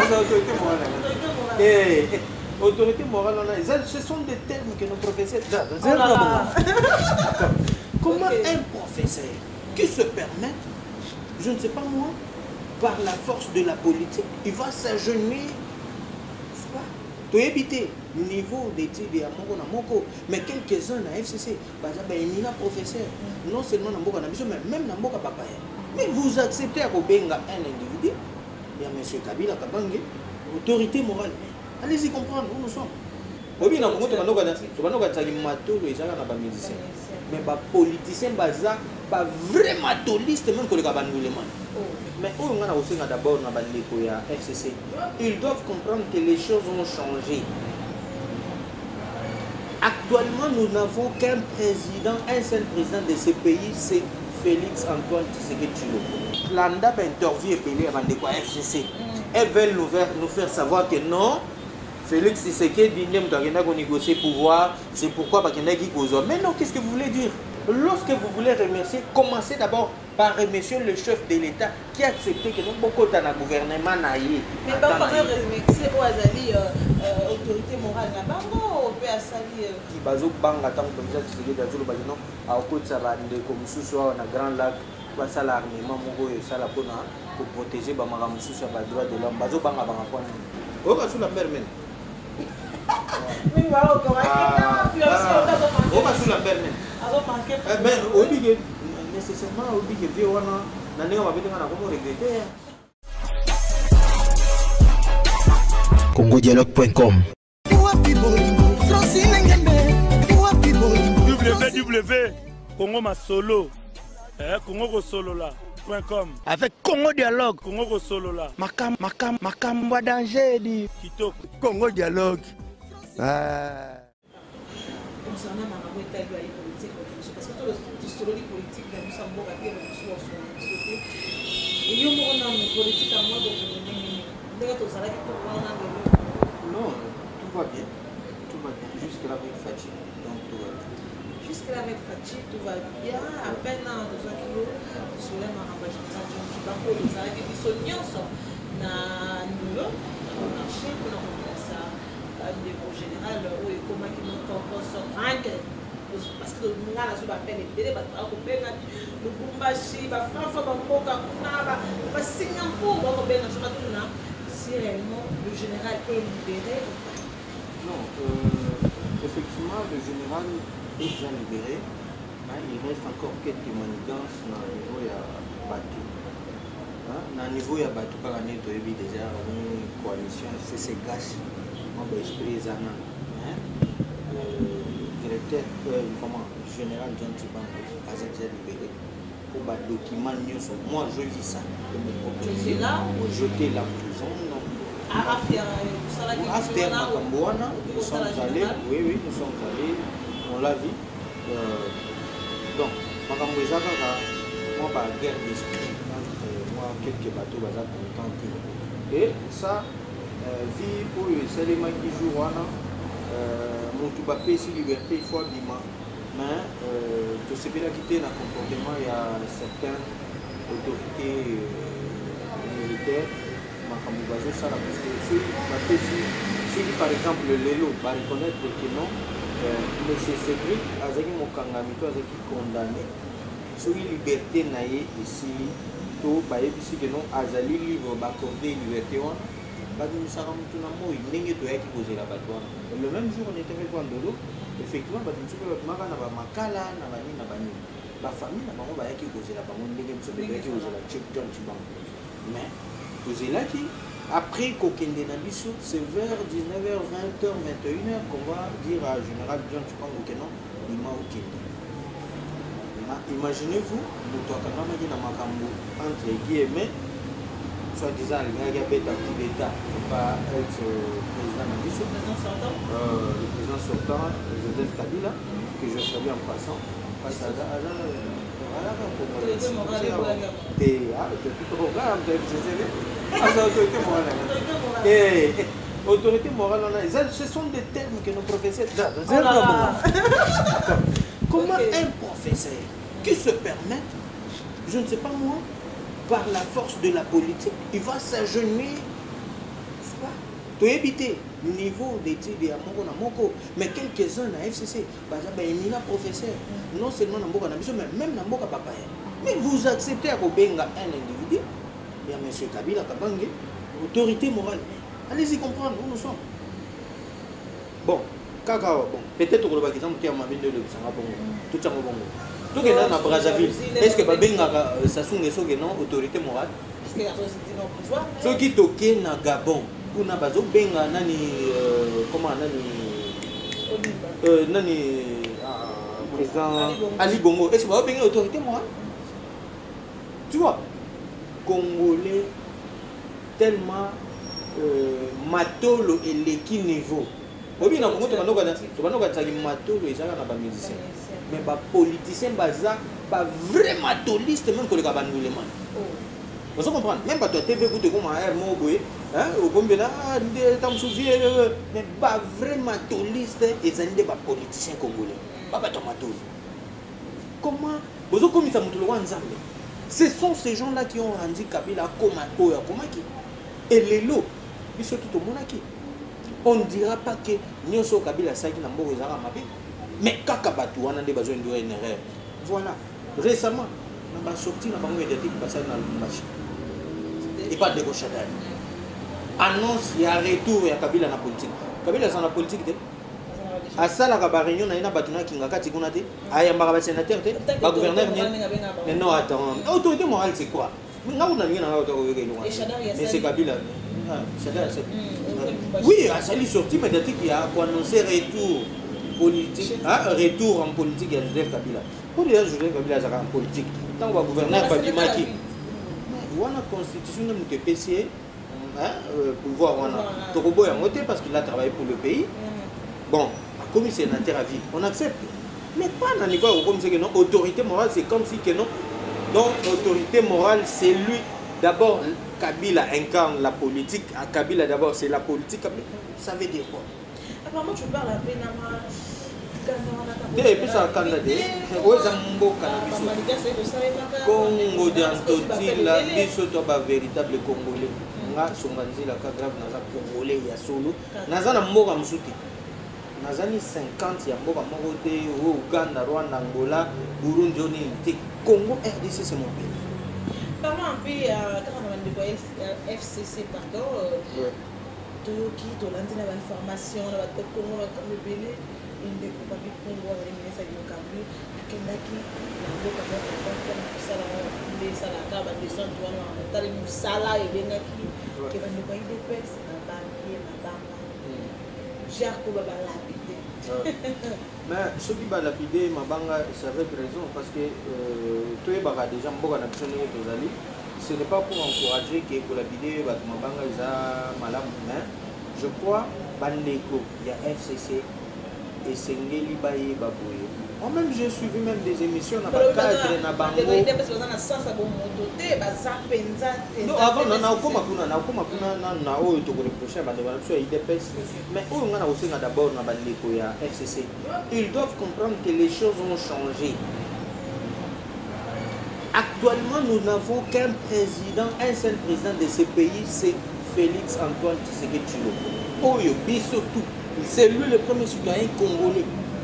autorité morale. Autorité morale, ce sont des termes que nos professeurs... Comment un professeur qui se permet, je ne sais pas moi, par la force de la politique, il va s'agenouiller, tu éviter niveau d'études à Moko, mais quelques-uns à FCC, il y a un professeur, non seulement dans Moko, mais même dans Moko Papa. Mais vous acceptez à Kobenga un individu, il y a M. Kabila Kabange, autorité morale. Allez-y comprendre où nous sommes. Oui, mais les politiciens, pas vraiment tolistes, même que les mais d'abord FCC, ils doivent comprendre que les choses ont changé. Actuellement, nous n'avons qu'un président, un seul président de ce pays, c'est Félix Antoine Tshisekedi Tshilombo. Landa interview et payé avant de quoi FCC. Elles veulent nous faire savoir que non, Félix Tshisekedi dit qu'on négocier pouvoir, c'est pourquoi Bakendaki Kozo. Mais non, qu'est-ce que vous voulez dire? Lorsque vous voulez remercier, commencez d'abord par remercier le chef de l'État qui a accepté que nous beaucoup dans le gouvernement naïe. Mais pas par remercier l'autorité morale là-bas, on peut assalir. Qui bazo banga tant que ça c'est que dans le bagino à côté ça va de comme sous soit un grand lac quoi ça l'armement mongo et ça la pour protéger ba maramu sous ça ba droit de l'homme bazo banga banga point. Oh ba sous la mer men. Oui, voilà, comment puis aussi on doit manger. Oh ba sous la mer men. Alors manquer. Ben obligé nécessairement obligé vie wana na ndenge mabetanga na komo regretter. congodialogue.com Congo Masolo, Congo Solo là.com avec Congo Dialogue, Congo Solo là. Makam danger dit Kitoko Congo Dialogue. Concernant ma politique, parce que tout l'historique politique, nous sommes beaucoup à dire que nous sommes et nous avons une politique à moi non, tout va bien. Tout va bien. Jusque-là avec Fachi. Donc tout va bien. Jusque-là avec Fachi, tout va bien. À peine dans 2 kilos, sur les marabas, je pense que je vais vous arrêter des sonions dans le marché pour nous commencer à niveau général où et comment ils nous compensent parce que nous avons la peine de payer, le Bumbashi, la Franfa, la Moka, la Singapour, si réellement le général est libéré. Non, effectivement, le général est déjà libéré, mais il reste encore quelques manigances dans le niveau de Batou. Dans le niveau de Batou, par année, il y a déjà une coalition, c'est gâche, mon esprit Zana. Directeur, général John Chiban, pas déjà libéré. Pour les documents, moi je vis ça. Tu es là? Jeter la prison. After Makambouana, nous sommes allés, oui, nous sommes allés, on l'a vu. Donc, Makambouezaka, moi, par guerre d'esprit, moi, quelques bateaux, et ça, vie pour les éléments qui jouent, mon tout papier, si liberté, il faut abîmer. Mais, tout ce qui est quitté dans le comportement, il y a certaines autorités militaires. Ça, parce que ceux qui, par exemple, le Lélo, va reconnaître que non, M. Cédric, Azaki Mokangamito, Azaki condamné, sur la liberté naïe ici, tout, ici que non, Azali livre, accordé liberté, le même jour, on était avec Wandolo, effectivement, la famille n'a pas qui cause la mais après Kokende Nabiso, c'est vers 19h, 20h, 21h qu'on va dire à Général John Chipango que non, il m'a Okende. Imaginez-vous, entre guillemets, soi-disant, le gars qui a fait un coup d'État pour pas être président Nabiso, le président sortant, Joseph Kabila, que je salue en passant, parce que autorité morale, ce sont des termes que nos professeurs. Comment un professeur qui se permet, je ne sais pas moi, par la force de la politique, il va s'agenouiller, Tu as évité le niveau d'études à Moko, mais quelques-uns à FCC, éminent professeur, non seulement dans Moko, mais même dans Moko Papa. Mais vous acceptez à Kobenga un individu, il y a M. Kabila Kabange, autorité morale. Allez-y comprendre où nous sommes. Bon, peut-être que le Pakistan qui a ma ville de tout ça, tout est dans la Brazzaville. Est-ce que Babenga Sassou Nguesso est non autorité morale? Ce qui toquent na Gabon, pour na bazo benga nani comment nani président Ali Bongo. Est-ce que va benga autorité morale? Tu vois, Congolais tellement matolo et l'équipe niveau. Oui, non, tu vas nous dire matolo et ça na ba musicien. Mais ba politicien baza pas vraiment matoliste même que le Kabandouleman. Vous comprenez? Même pas toi TV vous te comme un mot boy, hein, au combien là, t'as me souviens, mais pas vraiment matoliste et ça n'est pas politicien congolais. Pas toi matol. Comment? Vous comme ça monte le ensemble. Ce sont ces gens-là qui ont rendu Kabila comme Oya Komaki. Et les lots, ils sont tout au monde qui. On ne dira pas que Nyoso Kabila Saki n'a pas Zara Mabé. Mais Kakabatu, on a des besoins de une erreur. Voilà. Récemment, on a sorti la banque médiatique qui passe dans le marché. Et pas de Gochadal. Annonce, il y a un retour, il y a Kabila dans la politique. Kabila dans la politique. À ça, la réunion, il y a un batuna qui a dit qu'il y a un sénateur, un gouverneur. Mais non, attends. L'autorité morale, c'est quoi? Mais c'est Kabila. Oui, à ça, il est sorti médiatique, il a annoncé retour politique. Retour en politique, il y a Joseph Kabila. Pour dire Joseph Kabila, c'est en politique. Tant qu'on va gouverner, Babimaki. Il y a une constitution de PCA, pouvoir, Torobo est monté parce qu'il a travaillé pour le pays. Bon, comme il est sénateur à vie, on accepte. Mais pas dans les cas où comme c'est que non, autorité morale, c'est comme si que non. Donc, autorité morale, c'est lui. D'abord, Kabila incarne la politique. Kabila, d'abord, c'est la politique. Ça veut dire quoi? Apparemment, tu parles à peine et puis ça candidat Congo d'Antotila biso to ba véritable congolais nga songanzi la ka grave naza congolais ya solo naza na mboka musuti nazani 50 ya mboka moko te Uganda Rwanda Angola Burundi oni te Congo RDC c'est mon pays. Parlons un peu quand on a déployé FCC pardon qui to landina ba information na ba Congo ba comme belé inde ko papi Congo ba ministre du Cameroun kendaki na mboka moko kwa kusala nde sala ka ba descend wana tali musala ebengaki ke ba ndeko ide pes na banki na banga jar ko ba lapide mais ce qui va lapider mabanga c'est avec raison parce que toi baka déjà mboka na biso ndenge tozali. Ce n'est pas pour encourager que pour lapider mabanga eza malamu mais je crois bandeko ya FCC et Sengeli Baye Babouye. Moi-même, j'ai suivi même des émissions dans le cadre de Bango. Non, avant, on a mais d'abord FCC. Ils doivent comprendre que les choses ont changé. Actuellement, nous n'avons qu'un président, un seul président de ce pays, c'est Félix Antoine Tshisekedi Tshilombo. Oyo, bisotou. C'est lui le premier citoyen congolais.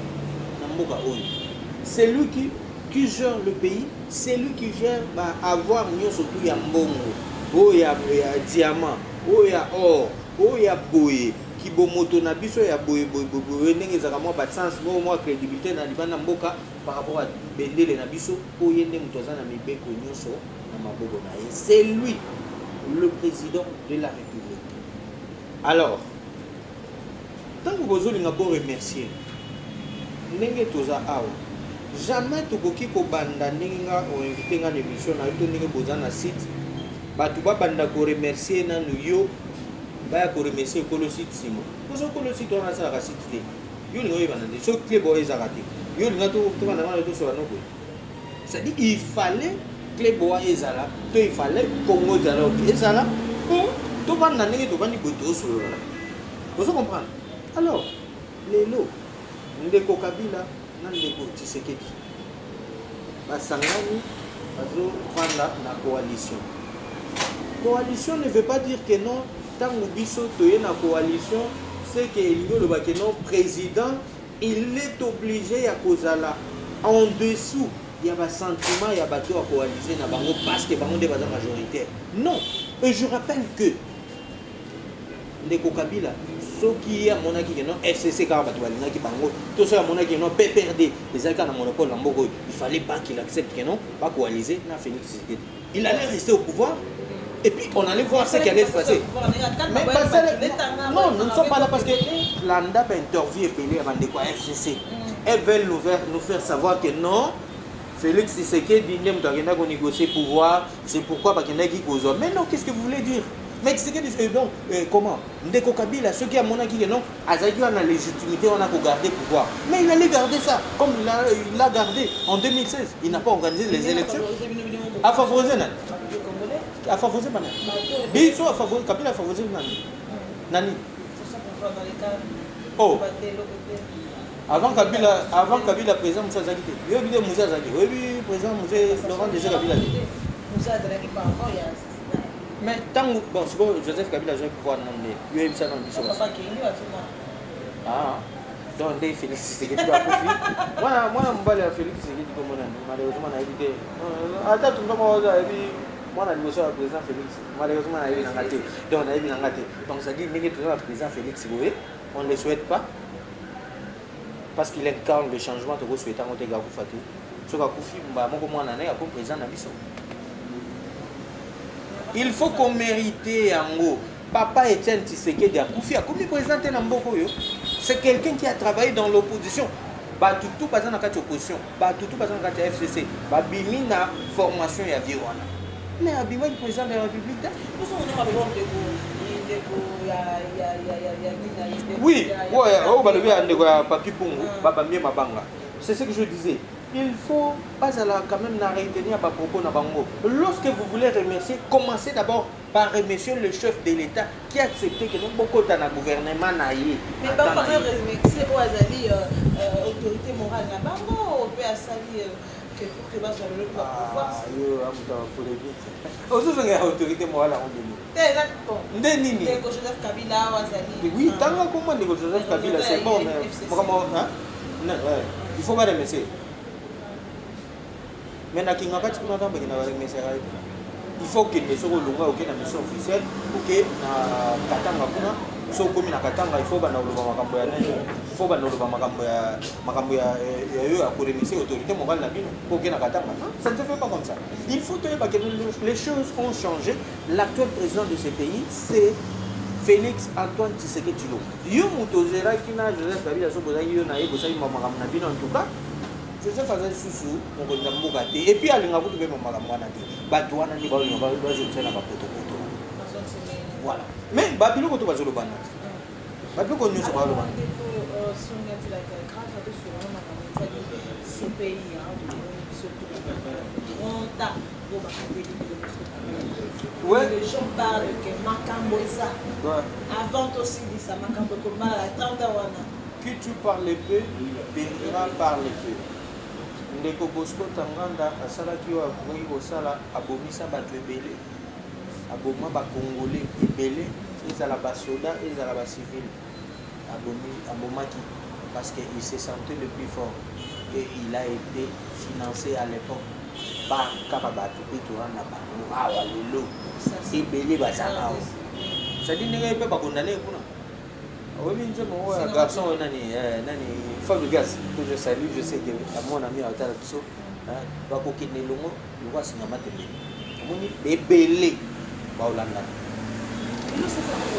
C'est lui qui gère le pays, c'est lui qui gère avoir surtout ya mbongo, ya diamant, ya or, ya boye, qui bomoto na biso ya boye ndenge ezaka mwa ba sens mwa crédibilité na libanda mboka par rapport à bendele na biso oye ndenge toza na mibeko nyonso na maboko na ye. C'est lui le président de la République. Alors tant que vous avez remercier, ndenge toza awa jamais tokoki kobanda ndenge nga invité nga l'émission na yo ndenge boza na site batu babanda ko remercier na yo baya ko remercier ko le site simo poso ko le site on a ça la site te yo lingo yebana de so club o ezaka te yo linga to banda na to so na ko c'est dit il fallait club o ezala to il fallait Congo dialogue ezala pour to banda ndenge to bandi boto so la vous comprenez. Alors les lots ndeko Kabila na ndeko Tshisekedi basangani bazo prendre la coalition. Coalition ne veut pas dire que non tango biso toye na coalition c'est que le bakeno président il est obligé à kozala en dessous il y a un sentiment il y a bateau à coaliser na bango parce que bango de basa majoritaire non et je rappelle que Ndeko Kabila ce qui est mon aki non FCC car bateau balinga ki bango tout ça mon aki non PPRD les alka na monopole na mboko il fallait pas qu'il accepte que non pas coaliser na Félix Tshisekedi il allait rester au pouvoir. Et puis on allait voir ce qui allait se passer. Mais non, nous ne sommes pas là parce que l'ANDAP interview est avant de quoi FCC. Elles veulent nous faire savoir que non, Félix Tshisekedi doit négocier pouvoir, c'est pourquoi Bakenda qui cause. Mais non, qu'est-ce que vous voulez dire? Mais Tshisekedi donc comment? Ndeko Kabila, ceux qui a mon qui non, Azaki a la légitimité, on a pour garder pouvoir. Mais il allait garder ça, comme il l'a gardé en 2016. Il n'a pas organisé les élections. À favoriser a favorisé Nani. Biso a favorisé, Kabila a favorisé Nani. Oh. Avant Kabila président Moussa Zaki. Il y a eu Moussa Zaki. Oui, président Moussa Laurent Désir Kabila. Moussa Zaki pas encore, il y a mais tant bon, c'est bon, Joseph Kabila j'ai pouvoir nommer. Il y a eu ça dans le biso. Ah. Donc des Félix Tshisekedi va confier. Moi m'bala Félix Tshisekedi comme on a malheureusement on a évité. Attends tout le monde a vu moi la négociation avec le président Félix malheureusement on a eu nangaté. Donc on a eu nangaté. Donc ça dit que le président Félix Boé, on ne le souhaite pas parce qu'il incarne le changement que vous souhaitez en Otega Koufati. Ce qu'a confié bah mon comment on a comme président Nabiso. Il faut qu'on mérite en gros. Papa Etienne Tshisekedi a confié à combien présenté dans Mboko yo. C'est quelqu'un qui a travaillé dans l'opposition. Tout pas dans la opposition. Tout pas dans la FCC. Bimi na formation ya Viwana. Mais Abima est président de la République. Oui, c'est ce que je disais. Il faut pas quand même retenir par propos na bango. Lorsque vous voulez remercier, commencez d'abord par remercier le chef de l'État qui a accepté que nous beaucoup dans le gouvernement naïe. Mais pas par remercier Oazali autorité morale na bango, on peut asali que pour que bas sur le pouvoir. Yo amuta polémique. Ozo zonga autorité morale en demi. Ndeni ni. Ndeko Joseph Kabila Oazali. Oui, tant comment Ndeko Joseph Kabila c'est bon mais comment hein? Non, il faut pas remercier. Mais il faut que les gens aient une mission officielle pour que Katanga so comme na Katanga il faut que il faut que autorité morale pour que Katanga. Ça ne se fait pas comme ça. Il faut que les choses ont changé. L'actuel président de ce pays c'est Félix Antoine Tshisekedi Tshilombo. Yo mutozera kina Joseph Kabila so bozaki yo na ye bozaki makambo na bino en tout cas. Joseph Azali Sousou, on va dire et puis à l'ingabo tu peux me malamwana dit. Batouana ni ba yo ba je tena ba poto. Voilà. Mais Babilo ko to ba zolo bana. Babilo ko nyoso ba lo bana. Ce pays ouais. Les gens parlent que Makambo est ça. Avant aussi dit ça, Makambo comme à 30 ans. Qui tu parles peu, périra parle peu. Ndeko Bosco Tanganda asalaki wa boyi kosala abomisa bato ebele aboma ba congolais ebele ezala ba soda ezala ba civil abomaki parce qu'il se sentait le plus fort et il a été financé à l'époque par Kababato Pitoran na bango awa lelo ebele bazala ça dit ndenge pe ba condamner kuna oui, je suis un garçon, Fabio Gaz, que je salue, je sais que mon ami a été là, il va coquiner le mot, il va signer ma télé. Il est belé. Il va au lendemain. Il va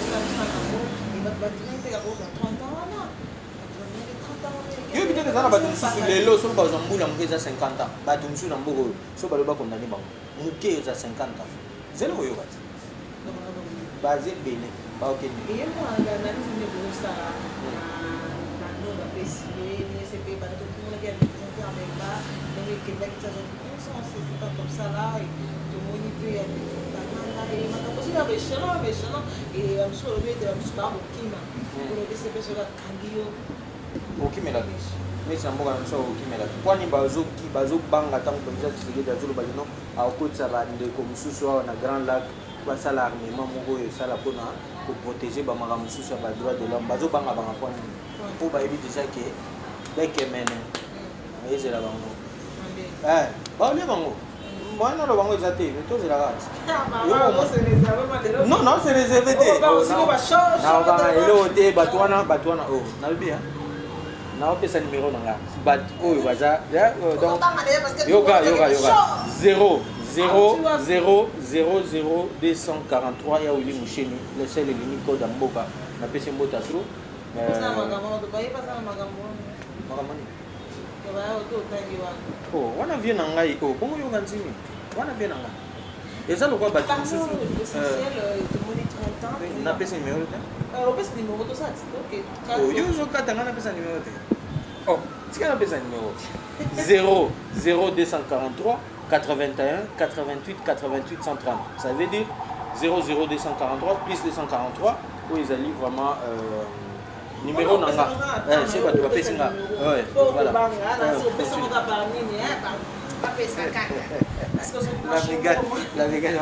il y a des gens qui les lots sont pas en boule en 50 ans. Batum sur un bourreau, so ba ba condamné ba. Mouké à 50 ans. C'est le yo bat. Basé belé. Ba OK. Et moi l'analyse de ça na non apprécié, mais c'est pas tout le monde qui a présenté en même pas, mais que ça c'est pas comme ça là et tout le monde peut y aller. Et maintenant aussi la méchant et on se remet de la musbar au kima. Pour le ces personnes là kandio. OK mais la biche. Mais c'est un bon answer OK mais la. Kwani bazo banga tant comme ça tu sais que bazolo balino a côté ça va de comme sous na grand lac basala armement moko et ça la pona pour protéger ba makambo sous ba droit de l'homme bazo banga banga point pour ba ebi déjà que bec mene ezela bango ba oli bango moi non le bango ezate mais to zela rat non non c'est réservé te na ba elo te batwana oh na bien na opesa numéro nanga bat oyo baza donc yoga 0 0 0 0 0 243 ya Willy Moucheni le seul limite code à Mboka na pesi mbota trop oh wana vient na ngai oh bongo yoga nzimi wana vient na ngai eza lokwa ba essentiel de monnaie 30 ans na pesi numéro te opesa numéro to ça OK oh yo zo kata ngana pesa numéro te oh tika na pesa numéro 0 0 243 81 88 88 130 ça veut dire 00 243 plus 243 où ils allaient vraiment numéro nanga c'est pas tu vas faire ça ouais voilà la vegan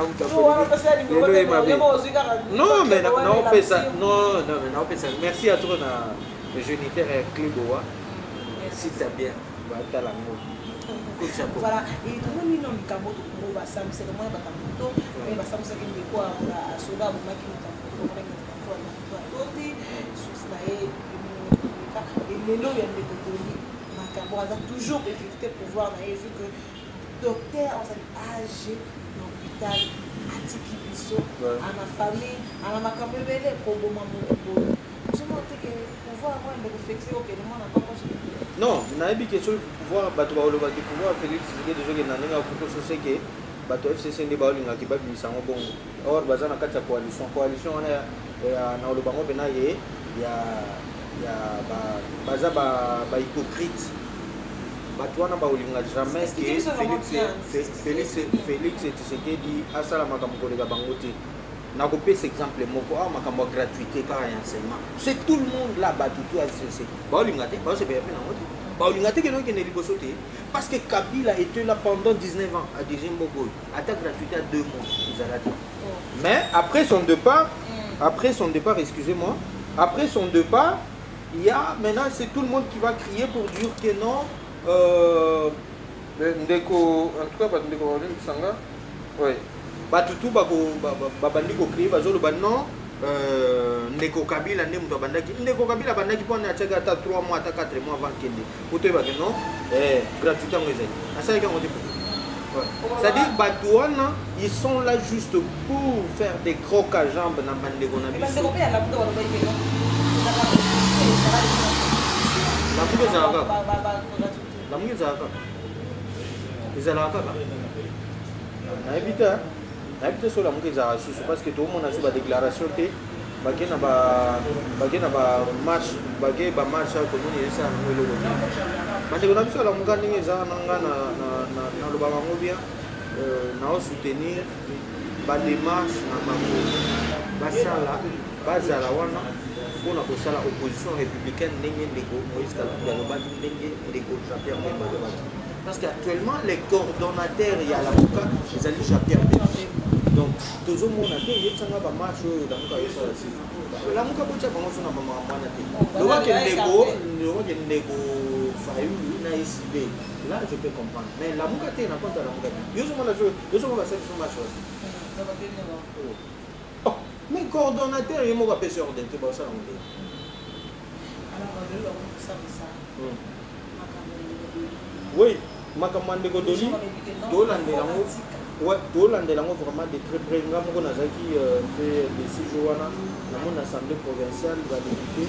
non mais non pesa non pesa merci à toi na jeunitaire Cléboa si ça bien va ta la mot voilà et tout le monde qui kambo to ko ba sam c'est moi ba kambo mais ba sam c'est que quoi la soda ba maki to ko ba ko na to et les lots il y a des données makambo a toujours effectué pouvoir na vu que docteur en âgé dans l'hôpital atiki biso à ma famille à ma makambo belé ko bo mamu ko je monte que pouvoir moi de réfléchir au que le monde n'a pas non, naïbi question pouvoir battre le pouvoir Félix c'est déjà que nani a pour ce que battre FCC ndi ba linga ki ba bisango bon or bazana kati ya coalition on a na le bango bena ye ya baza ba hypocrite batwana ba linga jamais que Félix Tshisekedi asala makambo le bango te na kopesa exemple moko a makambo gratuité ka enseignement c'est tout le monde là batutu a cessé ba linga te ba se be na ngoti ba linga te que non que ne liboso te parce que Kabila était là pendant 19 ans à Djimbo Mbogo attaque gratuité à 2 mois ils allaient mais après son départ excusez-moi après son départ il y a maintenant c'est tout le monde qui va crier pour dire que non ndeko en tout cas pas ndeko sanga ouais batutu babandi ko crier bazolo ba non ndeko Kabila nde muto bandaki ndeko Kabila bandaki pona ataka ata 3 mois ata 4 mois avant kende poto ba que non gratuité ngezeli asa ka ngoti c'est-à-dire batouana ils sont là juste pour faire des crocs à jambes na bandeko na biso la muke zaka ezalaka na ebita habité sur la moquette à sous parce que tout le monde a su la déclaration que bagena ba marche ba marche à commune et ça nous le vote mais on a vu la moquette ni za na le ba ngobia na soutenir ba démarche na bango basala wana pour na kosala opposition républicaine ndenge ndeko Moïse Katumbi alobaki ndenge ndeko Jean-Pierre Bemba alobaki parce qu'actuellement les coordonnateurs il y a la moka ils allaient Jean-Pierre Bemba donc toujours mon até il y a ba marche dans la moka bocha bango sona ba mwana te le ndeko fayu na ICB là je peux comprendre mais la moka te na compte la moka yo so mona yo so ba service marche mais coordonnateur il m'a pas sur ordre ba ça on dit alors oui makamande godoli dolandela ngo vraiment de très près ngam ko nazaki de 6 jours wana na mon assemblée provinciale va député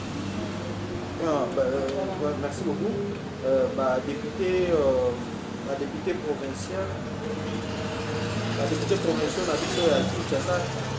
merci beaucoup député provincial na biso ya Kinshasa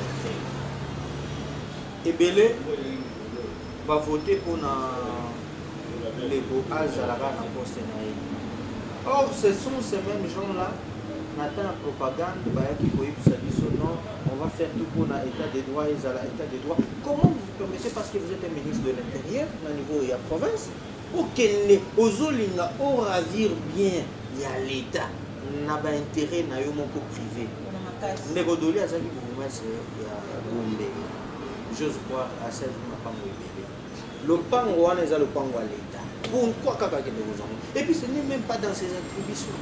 ebele va voter pour les beaux azalaka na poste na ye. Or ce sont ces mêmes gens là n'attend la propagande qui non on va faire tout pour l'état des droits et à l'état des droits. Comment vous permettez parce que vous êtes un ministre de l'Intérieur au niveau de la province pour qu'elle ozolinga au ravir bien il y a l'état n'a pas intérêt na yo moko privé. Negodoli azaki gouvernement ya Gombe. j'ose croire à celle de ma femme. Le pango, on est le pango à l'État. Pourquoi quelqu'un qui nous en. Et puis ce n'est même pas dans ses attributions.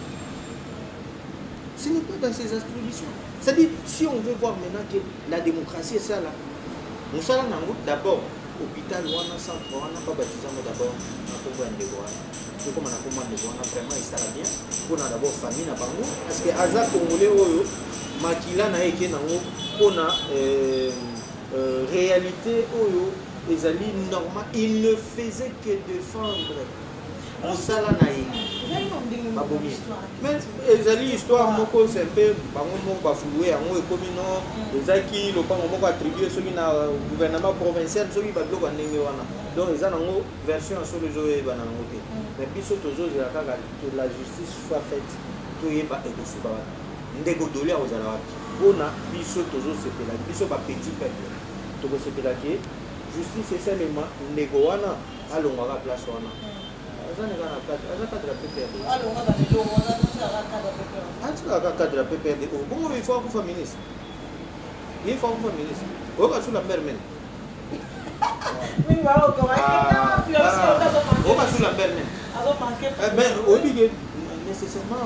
Ce n'est pas dans ses attributions. C'est-à-dire, si on veut voir maintenant que la démocratie est ça là, nous sommes d'abord, hôpital, on a centre, on n'a pas baptisé d'abord, on a compris un devoir. Comme on a compris un devoir, vraiment, il sera bien. On a d'abord famille à Bango. Parce que Aza Congolais, Makila na eke nango, on a réalité, les alliés normaux, il ne faisait que défendre. On s'en a mais les alliés histoire moko c'est un peu bango moko bafoué ango ekomino les aki le pango moko attribué celui na gouvernement provincial celui ba bloko ndenge wana donc ils ont version sur les oyo ba na ngote mais biso tozo la kaka que la justice soit faite to yeba ekosuba ndeko dolia ozala wapi bona biso tozo sepela biso ba petit peuple to ko sepela ke justice c'est seulement ndeko wana alongwa place wana. Il faut ministre. Il faut ministre. On va sur la mer même. On va sur la mer même. Nécessairement,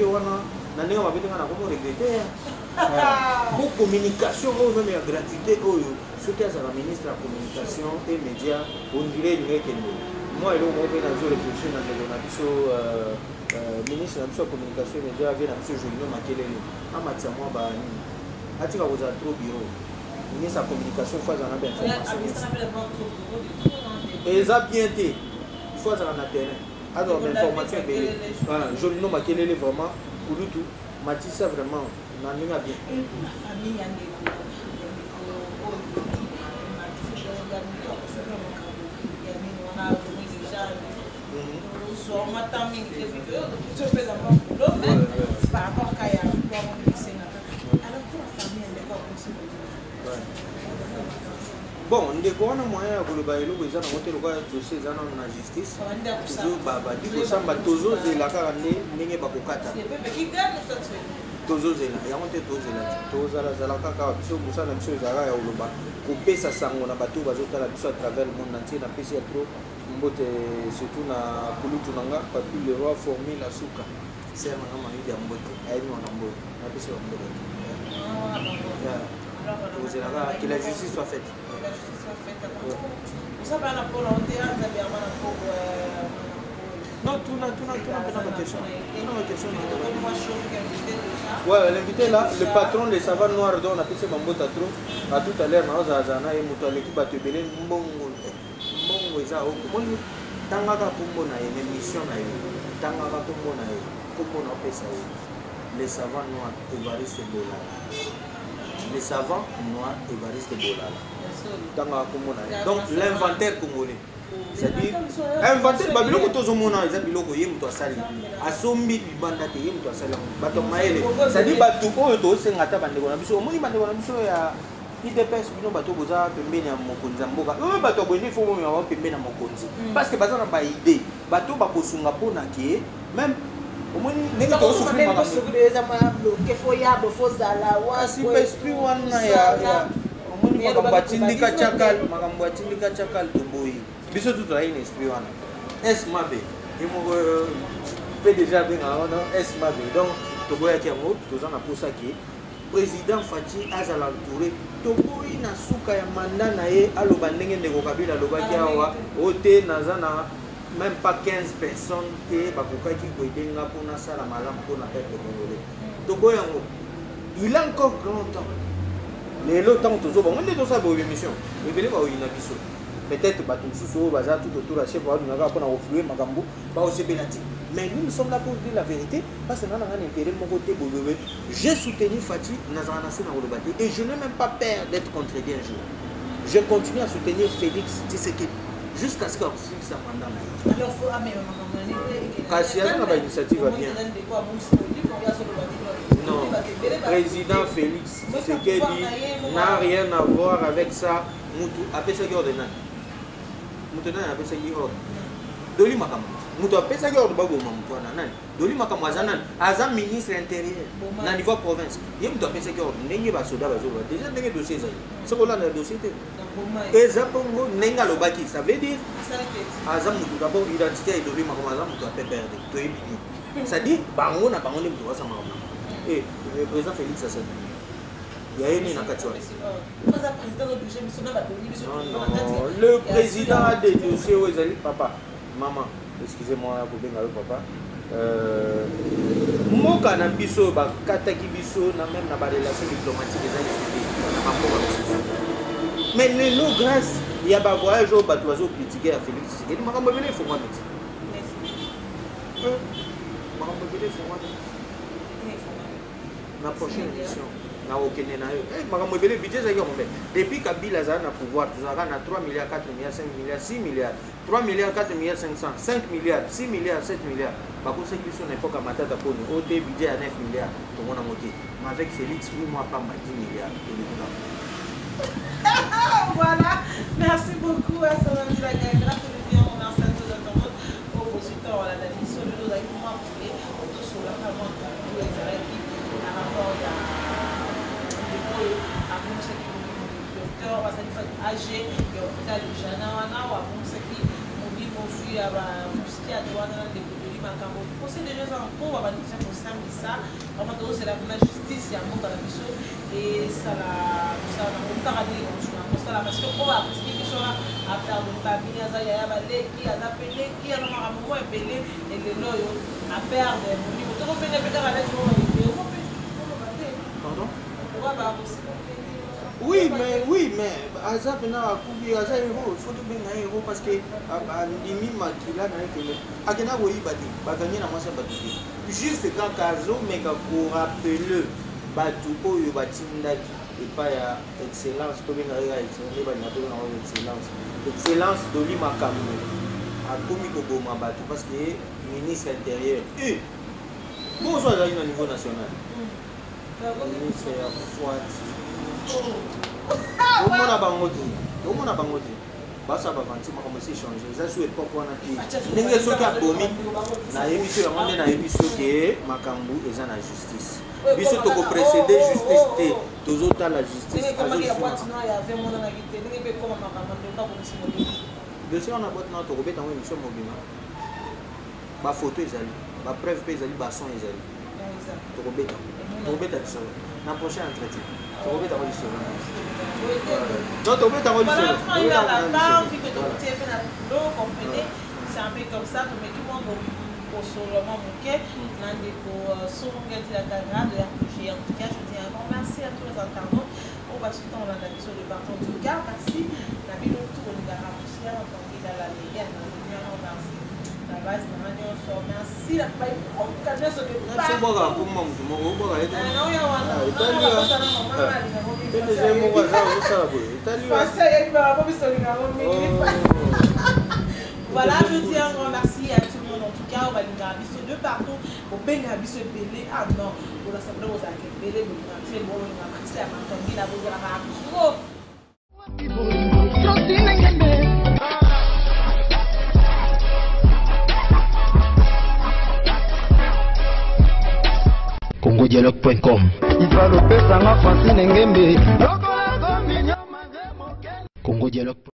pour communication, même la gratuité, ce qui est la ministre de la communication et médias, on dirait que moi, il y a réfléchi dans le ministre de la communication et médias, il y a M. Julien Makelele. Amatsamo Bani. Atika vous a trop bureau. Ministre de la communication, il faut avoir une information. Et ça bien été. Il faut avoir un terrain. Alors, l'information est Julien Makelele vraiment, pour tout, Matissa vraiment, on a bien. La famille, par rapport à Kaya, bon, on est bon moyen de le bailler, les gens ont été dossier dans la justice. Toujours baba, du coup ça va toujours de la carane, n'est pas pour kata. Toujours de la, il y a monté toujours là. Toujours là, la kaka, sur Moussa, la chose à la Oloba. Couper sa sang, on a battu, bazota la biso à travers le monde entier, la PC trop. Surtout na Kulutu nanga, papi le roi formé la souka. C'est un moment de Ambote, aïe mon Ambote, la PC Ambote. Que la justice soit faite. La justice soit faite. Vous savez, la pour l'enterrement, vous avez un pour. Non, tout n'a pas de question. Ouais, l'invité là, le patron des savanes noires dont on a pissé Bambota trop, à tout à l'heure, on a Zana et Mouton l'équipe à Tebele, Mbongo. Tangaka Kumbo na émission na Tangaka Kumbo na Kumbo na pesa les savants noirs Évariste Bola. Les savants noirs Évariste Bola. Tangaka Kumbo na donc l'inventaire congolais. C'est-à-dire inventaire babiloko tozomona eza biloko ye muto asali asombi libanda te ye muto asali bato maele c'est-à-dire bato oyo tosenga ta bandeko na biso omoni bandeko na biso ya IDPS bino bato boza pembeni ya mokonzi ya mboka oyo bato abweni fo momi ya pembeni ya mokonzi parce que baza na ba idée bato bakosunga mpona ke même omoni ndenge tosufri makambo asi esprit wana ya omoni makambo atindika chakal toboyi biso tout a une esprit wana es mabe imoko peut déjà bien non es mabe donc toboya ki yango toza na posa ki président Fachi azala entouré toboyi na suka ya mandat na ye aloba ndenge ndeko Kabila alobaki awa ote naza na même pas 15 personnes te bakokaki koedenga mpona sala malamu mpona peuple congolais toboya yango il a encore grand temps lelo ntango tozobango nde tosala boye émission ebele baoyina biso peut-être bato mosusu baza tout autour ya chef wadunaka mpona koflue makambo baosepela te mais nous sommes là pour dire la vérité parce que nana ngana intérêt moko te boyobe j'ai soutenu Fachi nazala na se na koloba te et je n'ai même pas peur d'être contredit un jour je continue à soutenir Félix Tshisekedi jusqu'à ce qu'il sa mandat na ye kasi aza na bainitiative ya bien non président Félix Tshisekedi n'a rien à voir avec ça mutu apesaki ordre nani mutu nani apesaki ordre Doli Makambo. Mutu apesa ki ordre bagoma mutu wana nani? Doli Makambo azana aza ministre intérieur na niveau province. Ye mutu apesa ki ordre ndenge ba soda bazoba. Déjà ndenge dossier ezali. C'est là le dossier te. Eza pongo nenga lobaki, ça veut dire aza mutu d'abord identité et Doli Makambo aza mutu apé perdre. To yebi. Ça dit bango na bango ne mutu asa Makambo. Et le président Félix Assad. Il y a une nakatwa. Le président a des dossiers où ils allaient papa, maman, excusez-moi pour bien avec papa. Moka na biso ba kataki biso na même na ba relation diplomatique des années. Mais nous grâce il y a ba voyage au bateau oiseau critiquer à Félix Tshisekedi makambo bele faut moi petit. Makambo bele faut moi. La prochaine émission na okene na yo makambo bele budget za yo depuis Kabila za na pouvoir tu zaka na 3 milliards 4 milliards 5 milliards 6 milliards 3 milliards 4 milliards 500 5 milliards 6 milliards 7 milliards ba ko c'est question n'importe ka matata poni au budget à 9 milliards to mona moté mais avec Félix lui moi pas 10 milliards voilà, merci beaucoup à Salamdi la Gagra pour le bien on a enceinte de notre au consultant la tradition de nos amis moi pour sur la femme pour les arrêter à rapport à docteur âgé ya hôpital jana wana wa monsaki mobi mofi aba musiki adwana de kodoli makambo conseil de gens en cours aba ndisa ko sambisa vraiment to c'est la justice ya monda la biso et ça la monta ni on la parce que on a parce que sont là à faire de famille aza ya baleki aza peleki ana makambo epele et le loyo à perdre mobi to ko pene pe ka la jo pardon oui, mais Azap n'a pas Azap héros, il faut bien un héros parce que Ndimi Makila n'a été Akena Woyi Badi, Bagani n'a pas battu. Juste quand Kazo, mais pour rappeler Batuko Yobatindaki et pas excellence, tout bien excellence. Excellence Doli Makambo à Komiko Boma Batu parce que ministre intérieur. Bonsoir au niveau national. Ministre ya Fouati. Comment on a bangoti basa ba vanti ma commencer changer ça sur époque on a pi ndenge soki abomi na émission ya monde na émission ke makambu eza na justice biso to ko précéder justice te tozota la justice dossier on a boîte na to ko beta émission mobima ba photo ezali ba preuve pe ezali ba son ezali to ko beta ça na prochain entretien. Tu vas mettre en audition. Non, tu vas mettre en audition. C'est un peu comme ça, mais tout le monde au seulement manqué. Nandeko Songa de la Gagra de RPG. En tout cas, je dis un grand merci à tous les internautes. On va suivre dans la nation de partout. En tout cas, merci. La vidéo tour de Gara Poussière, en tant qu'il a la légende. Merci. La base, merci la paille. C'est bon, pour moi, voilà, je dis un grand merci à tout le monde. En tout cas, on va nous abisso de partout. Au Benga abisso belé. Ah non, on va s'appeler aux actes belé. On va faire bon, on va passer à Mantongi, la bourre à congodialogue.com Ifalo pesa nga Francine Ngembe Congo Dialogue